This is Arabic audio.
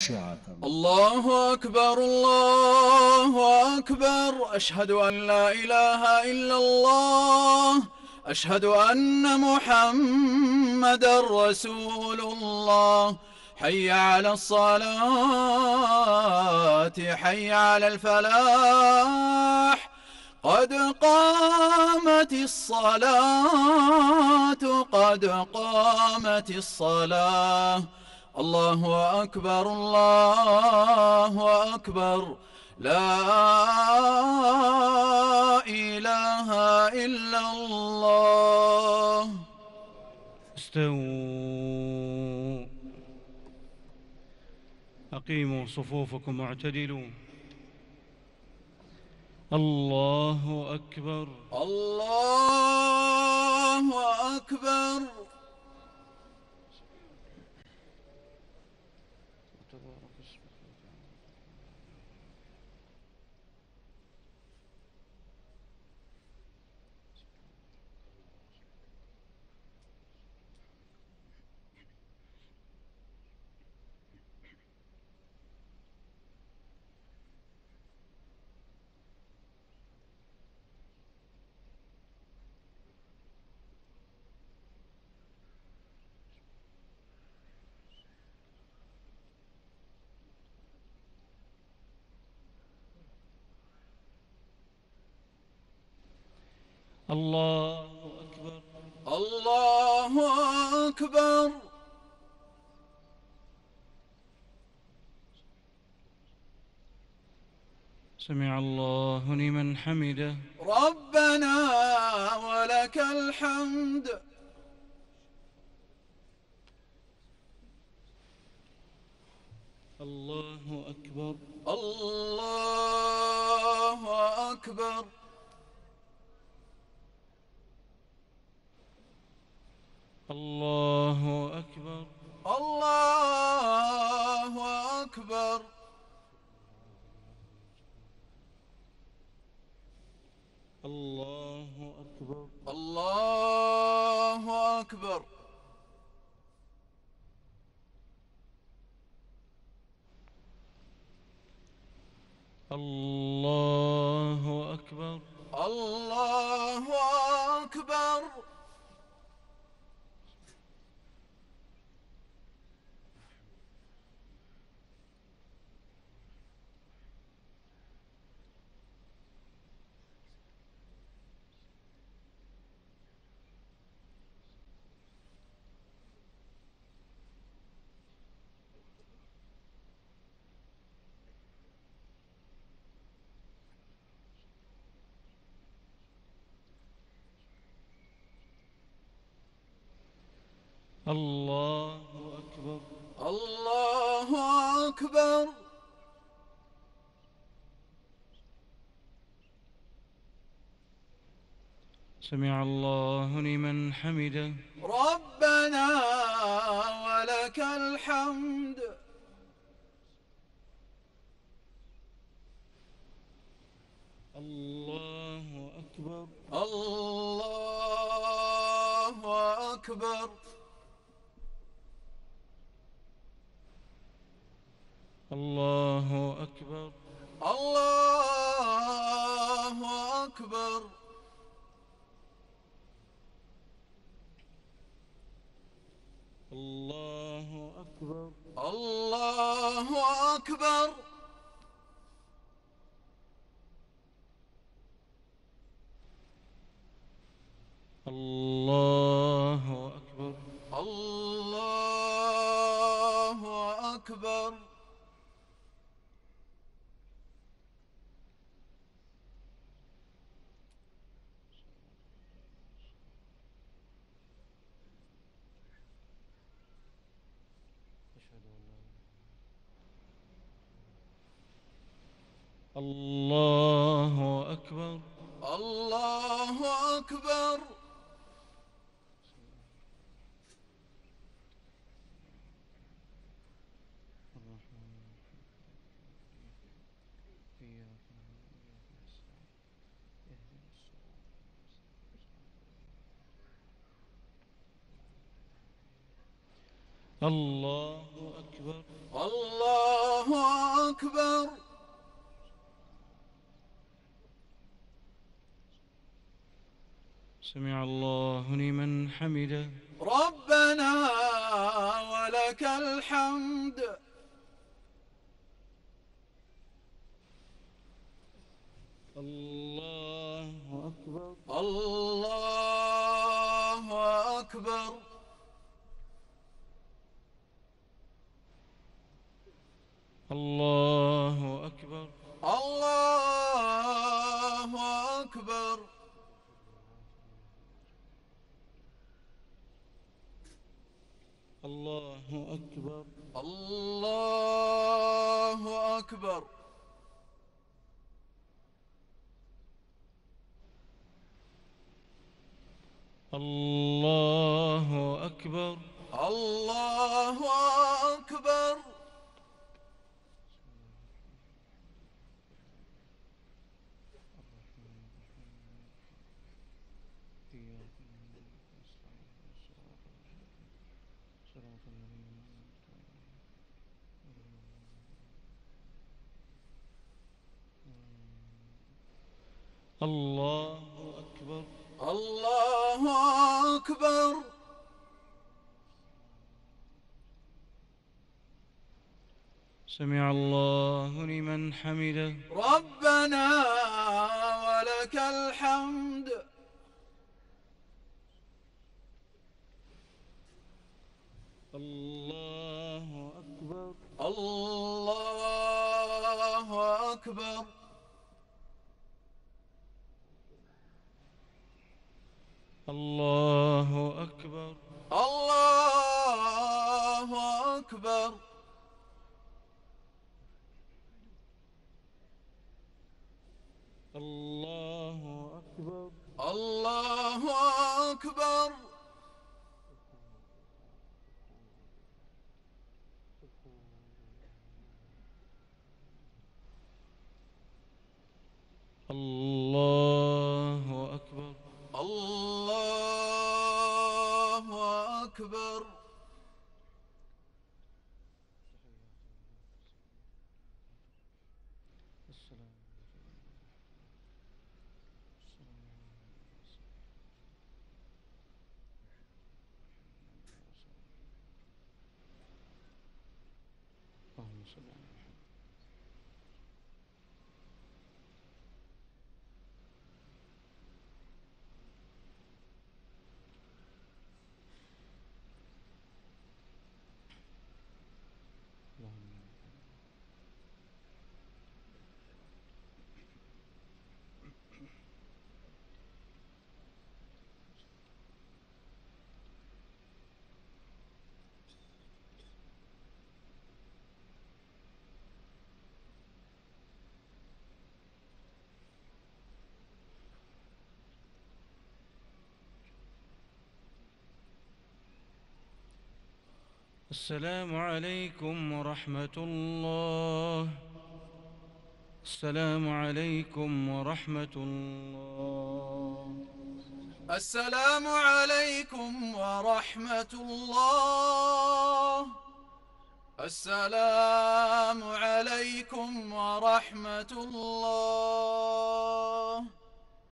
الله أكبر الله أكبر، أشهد أن لا إله إلا الله، أشهد أن محمدا رسول الله. حي على الصلاة، حي على الفلاح، قد قامت الصلاة، قد قامت الصلاة. الله أكبر الله أكبر، لا إله إلا الله. استووا، أقيموا صفوفكم واعتدلوا. الله أكبر الله أكبر. الله أكبر الله أكبر. سمع الله لمن حمده. ربنا ولك الحمد. الله أكبر الله أكبر. الله أكبر الله أكبر. الله أكبر الله أكبر. الله أكبر الله أكبر. الله أكبر الله أكبر. سمع الله لمن حمده. ربنا ولك الحمد. الله أكبر الله أكبر. الله أكبر الله أكبر. الله أكبر الله أكبر. الله أكبر الله أكبر. الله أكبر الله أكبر. الله أكبر الله أكبر. سمع الله لمن حمده. ربنا ولك الحمد. الله أكبر. الله أكبر. الله أكبر. الله أكبر. الله أكبر. الله أكبر. الله أكبر. الله أكبر. الله أكبر. الله أكبر. سمع الله لمن حمده. ربنا ولك الحمد. الله أكبر. الله أكبر. الله أكبر. الله أكبر. الله أكبر. الله أكبر. الله أكبر. الله أكبر. اللهم صل على محمد. السلام عليكم ورحمة الله. السلام عليكم ورحمة الله. السلام عليكم ورحمة الله. السلام عليكم ورحمة الله.